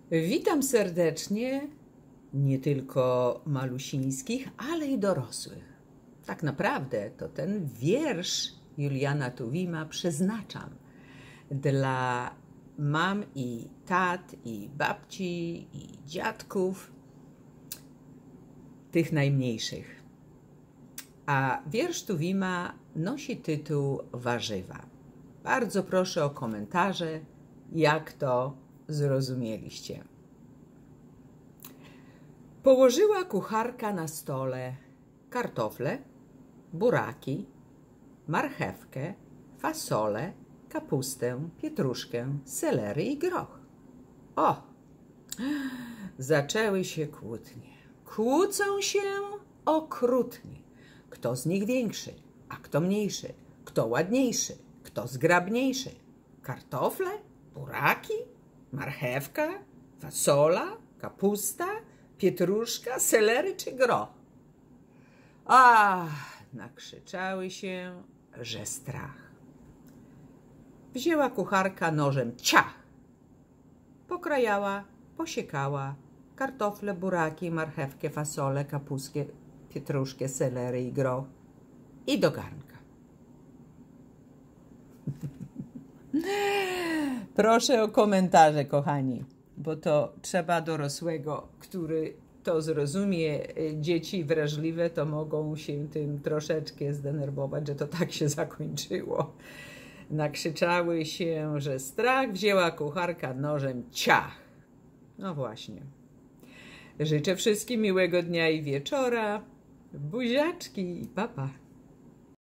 Witam serdecznie nie tylko malusińskich, ale i dorosłych. Tak naprawdę to ten wiersz Juliana Tuwima przeznaczam dla mam i tat, i babci, i dziadków, tych najmniejszych. A wiersz Tuwima nosi tytuł Warzywa. Bardzo proszę o komentarze, jak to zrozumieliście. Położyła kucharka na stole kartofle, buraki, marchewkę, fasolę, kapustę, pietruszkę, selery i groch. O! Zaczęły się kłótnie. Kłócą się okrutnie. Kto z nich większy, a kto mniejszy? Kto ładniejszy, kto zgrabniejszy? Kartofle, buraki, marchewka, fasola, kapusta, pietruszka, selery czy groch? Nakrzyczały się, że strach. Wzięła kucharka nożem, ciach! Pokrajała, posiekała kartofle, buraki, marchewkę, fasolę, kapustkę, pietruszkę, selery i groch i do garnka. Proszę o komentarze, kochani, bo to trzeba dorosłego, który to zrozumie. Dzieci wrażliwe to mogą się tym troszeczkę zdenerwować, że to tak się zakończyło. Nakrzyczały się, że strach, wzięła kucharka nożem, ciach. No właśnie. Życzę wszystkim miłego dnia i wieczora. Buziaczki, pa, pa.